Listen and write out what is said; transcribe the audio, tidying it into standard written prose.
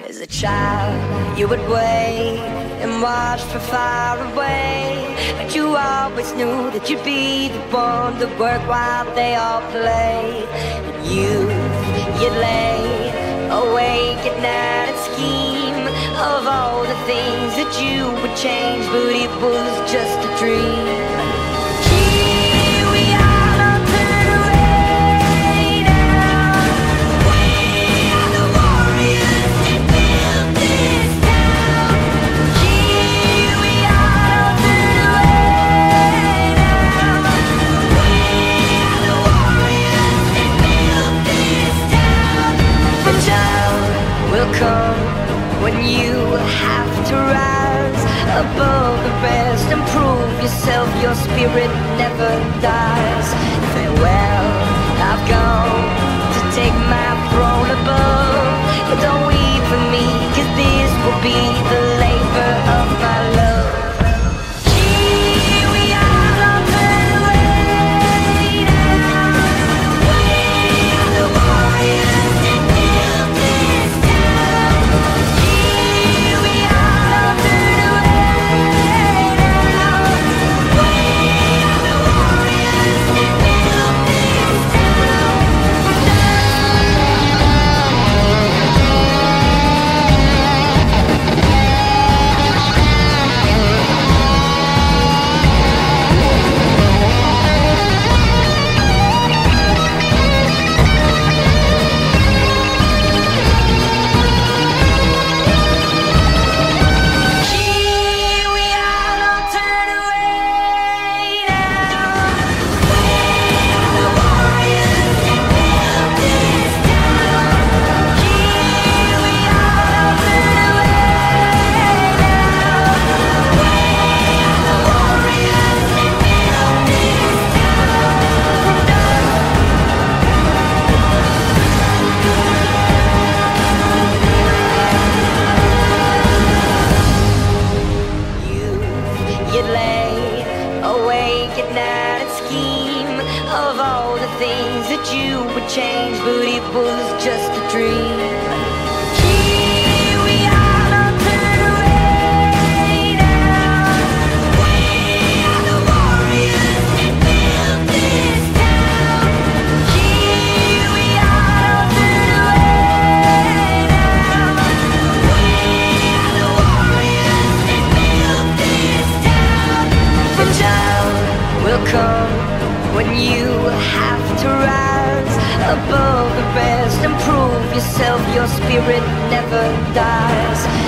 As a child, you would wait and watch from far away, but you always knew that you'd be the one to work while they all played. And you'd lay awake at night and scheme of all the things that you would change, but it was just a dream. Come when you have to rise above the rest and prove yourself, your spirit never dies. Farewell, I've gone to take my throne above, but don't weep for me, 'cause this will be the labor of my love. You'd lay awake at night and scheme of all the things that you would change, but it was just a dream. Here we are, don't turn away now. We are the warriors that built this town. Here we are, don't turn away now. We are the warriors that built this town. The time will come when you have to rise above the rest and prove yourself, your spirit never dies.